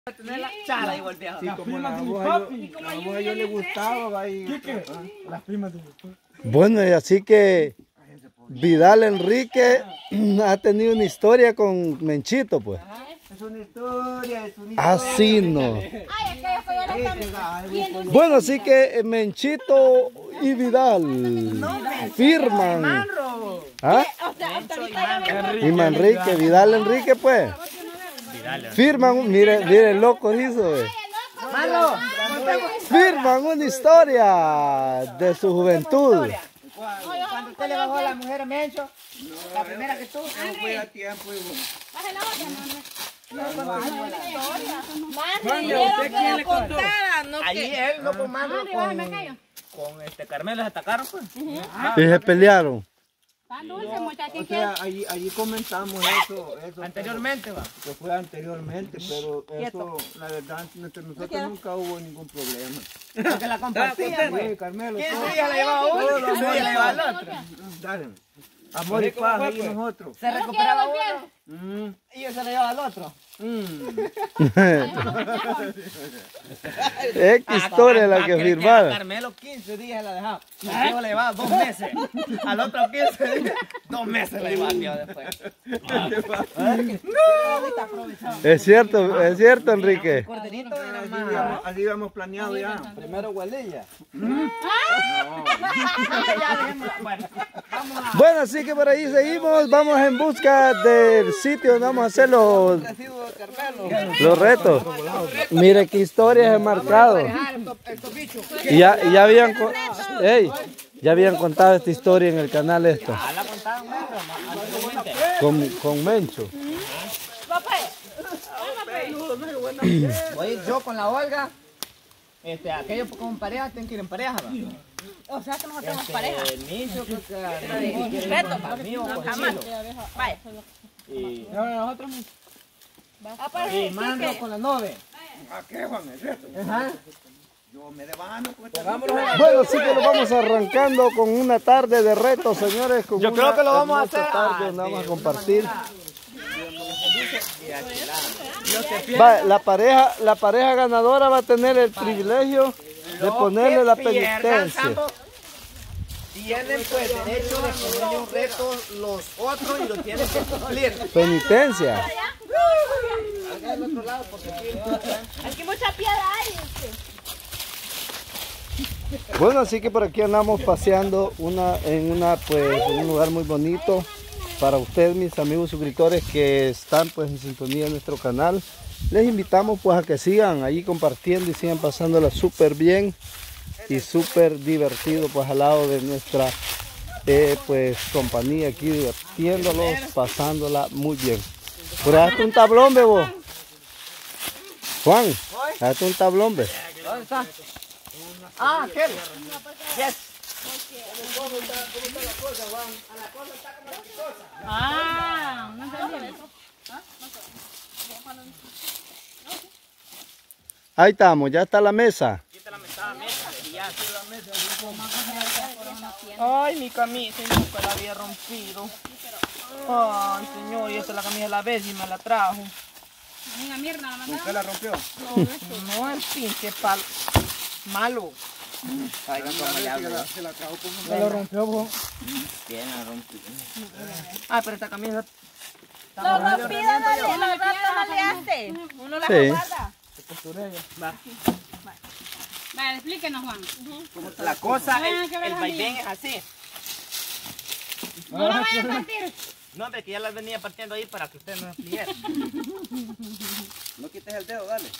Tener la chala y voltear. Sí, como la voz a ellos les gustaba, va y... Las primas de mi papá. Bueno, y así que Vidal Enrique ha tenido una historia con Menchito, pues. Es una historia, es una historia. Así no. Ay, Bueno, así que Menchito y Vidal firman. ¿Ah? Y Manrique, Vidal Enrique, pues. Firman, mire el loco hizo. Firman una historia de su juventud. Cuando usted le bajó a la mujer a Mencho, la primera que tuvo. no fue a tiempo. Allí él no comando con Carmelo se atacaron, pues. Y se pelearon. O sea, allí comentamos eso. Anteriormente, va. Que fue anteriormente, pero eso, la verdad, entre nosotros nunca hubo ningún problema. Porque la compartían, Sí, Carmelo. 15 todo. días la llevaba uno, 15 días la llevaba el otro. Dale. Amor y paz, ahí nosotros. Se recuperaba uno y yo se la llevaba al otro. Es que historia la que firmaron. A Carmelo 15 días la dejaba. Yo le llevaba 2 meses. Al otro 15 días, 2 meses la llevaba yo después. Es cierto, Enrique. Corderito era más. Así habíamos planeado ya. Primero Gualilla. Bueno, así que por ahí seguimos. Vamos en busca del sitio donde vamos a hacer los retos. Mire qué historias he marcado. Y ya habían ya habían contado esta historia en el canal esto. Con Mencho. Voy a ir yo con la Olga. Aquellos con pareja tienen que ir en pareja, ¿va? O sea que nosotros tenemos pareja. Nicho, creo que Reto, mío, jamás. Vaya. Y Nosotros Manro con la 9. ¿A qué, Juan? ¿Es cierto? Ajá. Yo me devano con esta. Bueno, sí que lo vamos arrancando con una tarde de retos, señores. Yo creo que lo vamos a hacer tarde donde vamos a compartir. Yo Va, la pareja ganadora va a tener el privilegio de ponerle la penitencia. Tienen pues derecho de ponerle un reto los otros y lo tienen que cumplir. Penitencia. Acá al otro lado porque aquí Aquí mucha piedra hay. Bueno, así que por aquí andamos paseando en un lugar muy bonito para ustedes, mis amigos suscriptores que están pues en sintonía de nuestro canal. Les invitamos pues a que sigan ahí compartiendo y sigan pasándola súper bien y súper divertido pues al lado de nuestra pues compañía aquí, divirtiéndolos, pasándola muy bien. Por ahí está un tablón, bebo. Juan, ahí está un tablón, bebo. ¿dónde está? Ah, aquel. Yes. Ah, no entendí. Ahí estamos, ya está la mesa. Ay, mi camisa nunca la había rompido. Ay, señor, y esta es la camisa de la vez y me la trajo. Una mierda la mandaron. ¿Usted la rompió? No, el pinche palo. Malo. Se la trajo con se lo rompió, vos. ¿Quién la rompió? Ah, pero esta camisa... Lo rompido no le hace. Uno la Sí. guarda. Va. Vale, explíquenos, Juan. La cosa, Vayan que ver el las vaivén mías. es así. No la vayan a partir. No, hombre, que ya las venía partiendo ahí para que usted no las pidiera. No quites el dedo, dale.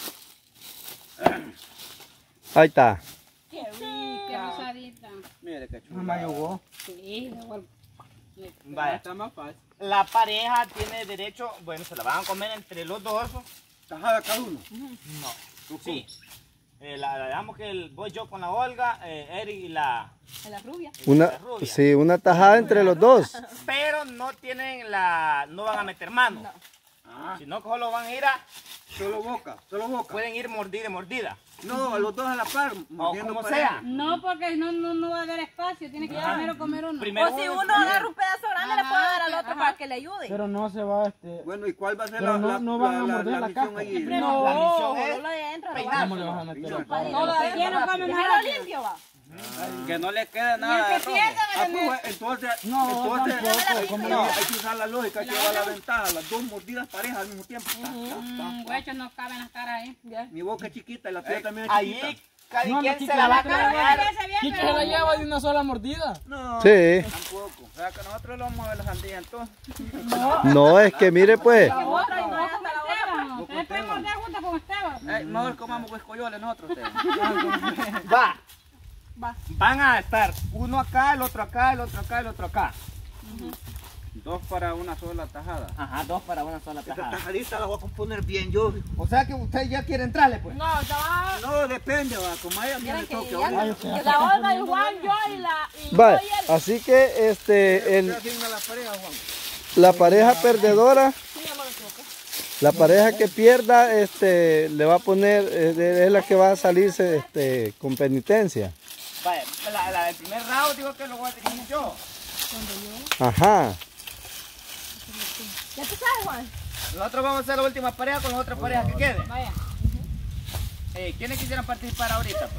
Ahí está. Qué rica. Rosadita. Mire qué chulo. Mamá llegó. Sí, igual. Vaya. Está más fácil. La pareja tiene derecho, bueno, se la van a comer entre los dos. Tajada cada uno. No. Sí. Digamos que voy yo con la Olga, Eric y la La rubia. Una tajada entre los dos. pero no tienen no van a meter mano. Sino que solo van a ir Solo boca, solo boca. pueden ir mordida y mordida. No, a los dos a la par. O mordiendo como pareja. sea. No, porque no va a haber espacio. Tiene que primero comer uno. Primero o si uno agarra un pedazo grande, le puede dar al otro para que le ayude. Pero no se va Bueno, ¿y cuál va a ser Pero no van a morder la misión caja. allí? No, La misión es lo de adentro. ¿Cómo le vas a meter? No, déjalo limpio, va. que no le quede nada de rojo. Pues, entonces, tampoco, ¿cómo no, hay que usar la lógica, hay que llevar la ventaja, las dos mordidas parejas al mismo tiempo. Huechos no caben las caras ahí. Mi boca es chiquita y la tuya también es chiquita. Ahí, cada No, quien Kike, se la va a no, cargar. Kike se la lleva de una sola mordida. No, Sí. tampoco. O sea que nosotros lo vamos a ver la sandía entonces. No, es que mire pues. Ustedes pueden morder junto con Esteban. Mejor comamos huescoyoles nosotros. Va. Van a estar uno acá, el otro acá, el otro acá, el otro acá. Dos para una sola tajada. Ajá, dos para una sola Esta tajada. tajadita la voy a componer bien yo. O sea que usted ya quiere entrarle, pues. No, ya va. No, depende, va. Como ella tiene toque. ahorita. Que la Olga y Juan, yo y la... Vale, así que Usted asigna la pareja, Juan. la pareja perdedora, la pareja que pierda, le va a poner, es la que va a salirse con penitencia. Vaya, la del primer round digo que lo voy a dirigir yo. Ajá. ¿Ya tú sabes, Juan? Nosotros vamos a hacer la última pareja con las otras parejas que queden. Vaya. ¿Quiénes quisieran participar ahorita, pues?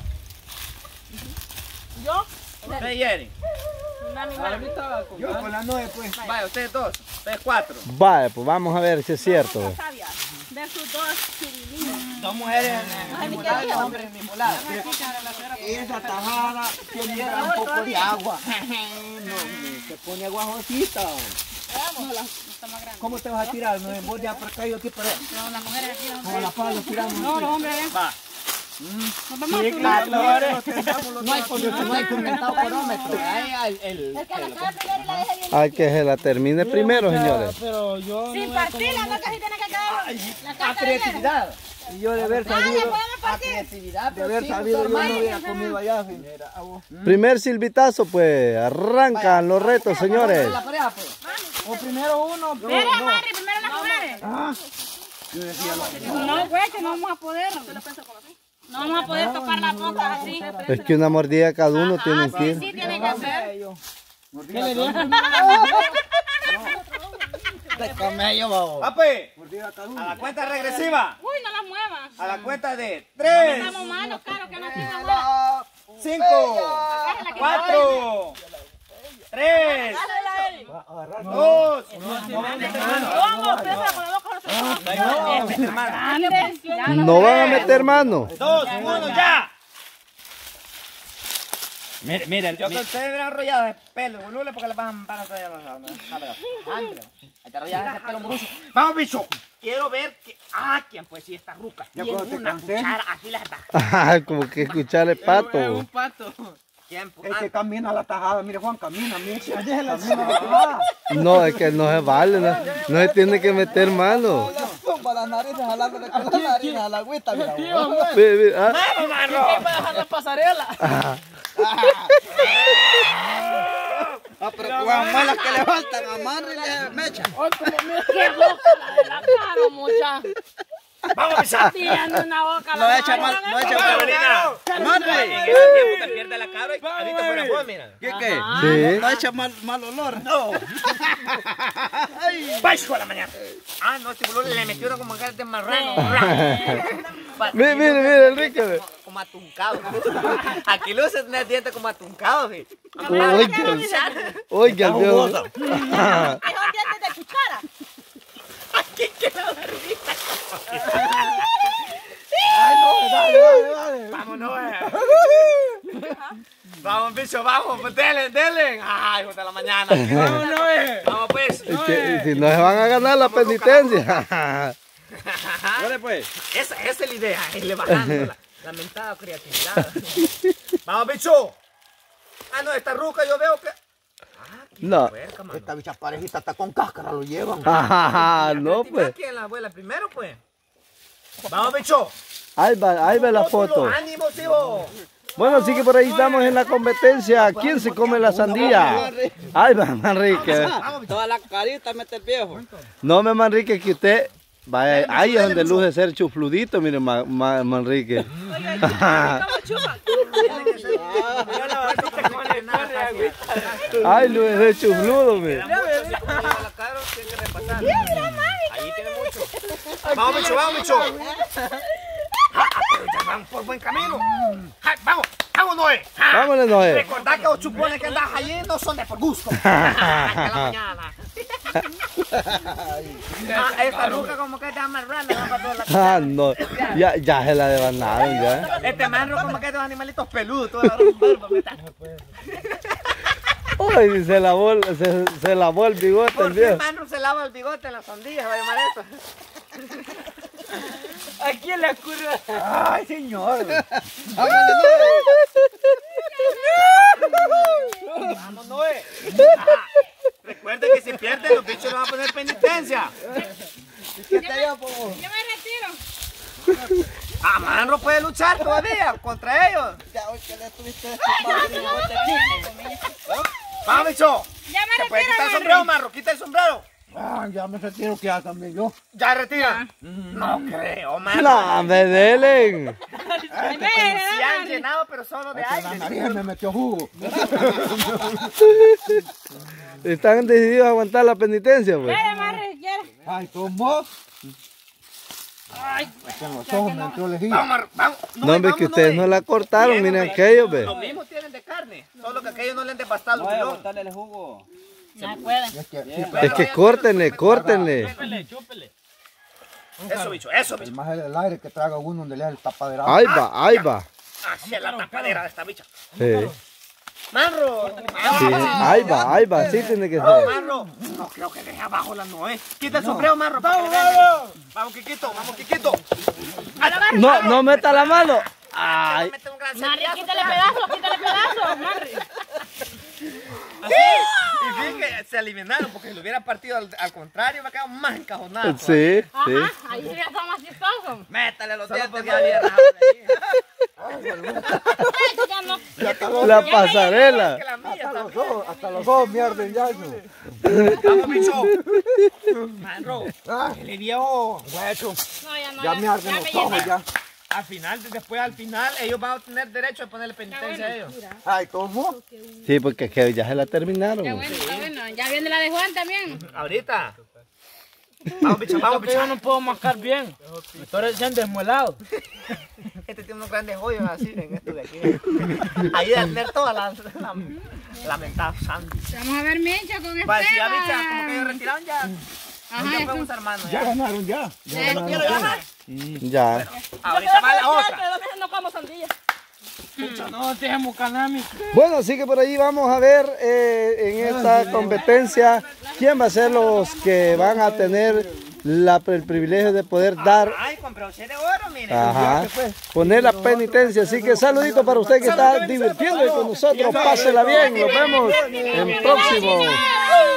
Yo. Usted y Eric. Yo con la 9, pues. Vaya, ustedes dos. Ustedes cuatro. Vale, pues vamos a ver si es cierto. Sabia. Versus dos chirilinos. Dos mujeres en el mismo lado y dos hombres en el mismo lado. Esa tajada tiene un poco de agua. No, se pone aguajosita. ¿Cómo te vas a tirar? No, vos de para acá y yo aquí para allá. No, las mujeres aquí. Con la pala tiramos. No, los hombres ven. Va. Nos vamos a No hay comentado cronómetro. Hay el El que la cae primero y la deje bien. Hay que se la termine primero, señores. Pero yo Sin partir, la boca sí tiene que quedar. La a caja creatividad. Y yo de haber Ah, sabido, le podemos A partir. creatividad. de haber sabido yo no hubiera comido allá. Primer silbitazo, pues, arrancan los retos, señores. La pareja, pues. o primero uno, Espera, Mari, primero las mujeres. No, huechos, no vamos a poder. No vamos a poder tocar las bocas así. Es que una mordida cada uno tiene que Sí, ir. sí, tienen que hacer. ¿qué le dije? De camello, babo. Ah, pues. Mordida cada A uno. la cuenta regresiva. Uy, no las muevas. A la cuenta de 3, Estamos malos, claro, que no sigan mal. 5, 4, 3, 2, No van a meter mano. 2, 1, ya. Mire, yo que ustedes eran enrollados de pelo, boludo, porque le van a traer las Ahí te enrolladas de pelo muroso. Vamos, bicho. Quiero ver que. ¿Quién fue? Si esta ruca. Ya Tiene cuando te una cansé. cuchara, así la está. Ajá, como que escuchar el pato. pato. ¿Quién? Es que camina la tajada. Mire, Juan, camina, mire. Camina la tajada. No, es que no se vale, no se tiene que meter mano. Para las narices, jalándole con las narices a la agüita, mira. Ve, ve, ah. para dejar la pasarela. Pero con malas que le faltan, amárrele, mecha. Qué boca la de la cara, mucha. Vamos a pisar. Tirando una boca a No la echa mal, cara. no echa mal. Amarre. En ese tiempo te pierde la cabra y ahorita fuera vos, mira. ¿Qué? Sí. No echa mal olor. No. ¡Baixo a la mañana! No, este boludo le metió una como cara de marrano. Mire, mire, mire, Enrique. Ve. Como atuncado. Aquí luce tener dientes como atuncados, ¿sí? Oiga, Dios. Es un diente de cuchara. Aquí queda la rubita. Dale. Vámonos, Vamos, bicho, vamos, pues denle. Ay, hijo de la mañana. Vámonos, Vamos, pues. Es que si no se van a ganar la penitencia. Dale, pues. Esa es la idea, irle bajando la mentada creatividad. Vamos, bicho. No, esta ruca yo veo que... No. Puerca, mano. Esta bicha parejita está con cáscara, lo llevan. Ajá, no, pues. ¿Quién la abuela primero, pues? Vamos, bicho. Ahí va la foto. ¡Ánimo, tío! Bueno, así que por ahí estamos en la competencia. ¿Quién se come la sandía? Ahí va, Manrique. Toda la carita mete el viejo. No, me Manrique, que usted... Vaya, ahí es donde luce ser chufludito, mire, Manrique. Ay, luce ser chufludo, mire. Ahí tiene mucho. Vamos, bicho, vamos, bicho. Ya vamos por buen camino. Vamos, vamos, Noé. Vámonos, Noé. Recordad que los chupones que andas allí no son de por gusto. Hasta la mañana. Esta ruca como que está más rana, va para toda la Ah, no. Ya se la devanaron, ya. Este manro como que es de los animalitos peludos, toda la barba, Uy, se lavó el bigote, ¿Por el qué viejo. el manro se lava el bigote en las sandías? Va a llamar eso. ¿A quién le ocurre? Ay, señor. Vamos, Noé. Recuerden que si pierden los bichos van a poner penitencia. Yo me retiro. Ah, manro puede luchar todavía contra ellos. Ya hoy que le tuviste Vamos, bicho. Ya ¿Te me puede retiro. quitar el sombrero, manro? Quita el sombrero. Ah, ya me retiro, que ya también yo. Ya retira. No creo, manro. No, hombre, delen. Se han llenado, pero solo de La aire. nariz me metió jugo. Están decididos a aguantar la penitencia, pues. Ay, ¿cómo? Ay, es que en los ojos me entró lejía. Vamos, manro, vamos. No, hombre, que ustedes no la cortaron, miren aquello, ve. Lo mismo tienen de carne, solo que aquellos no le han devastado el pilón. botarle el jugo. No pueden. Es que, sí, Es que córtenle. Eso, bicho, eso, bicho. el más el aire que traga uno donde le da el tapaderazo. Ahí va. Hacia la tapadera de esta bicha. Sí, Manro. sí, ahí va, así tiene que ser. Manro. No creo que deje abajo la Noé. Quita el sombrero, Manro. Vamos. Vamos, Quiquito, vamos, Quiquito. No meta la mano. Ay, Mete un gran Marri, cervillazo. quítale pedazos, Marri. Y fíjense que se eliminaron porque si lo hubiera partido al contrario, me ha quedado más encajonado. sí. Ajá, ahí sí ya son más chistosos. Métale los dientes que había rajado Ya no. La pasarela. que la mía también. Hasta los ojos mierden ya. ¿No? Vamos, bicho. Manro. El viejo. Guacho. No, ya no. Ya me arden los ojos ya. Al final, ellos van a tener derecho a ponerle penitencia a ellos. Ay, ¿cómo? Sí, porque que ya se la terminaron. Ya bueno, está bueno. Ya viene la de Juan también. Ahorita. Vamos, bicho, vamos, Yo bicho. no puedo mascar bien. Me estoy recién desmuelado. Este tiene unos grandes hoyos así en esto de aquí. Ahí de tener toda la mentada sangre. Vamos a ver Mincho con Vale, si ya viste, Esteban. como que ellos retiraron ya. Ya podemos hermanos. Ya Ya. ganaron ya. Ya ganaron. Ya. Ahorita va la otra. No como sandía. No, dejemos canami. Bueno, así que por ahí vamos a ver en esta competencia quién va a ser los que van a tener el privilegio de poder dar, Ay, compré 8 de oro, mire. poner la penitencia. Así que saludito para usted que está divirtiendo con nosotros. Pásela bien. Nos vemos en próximo.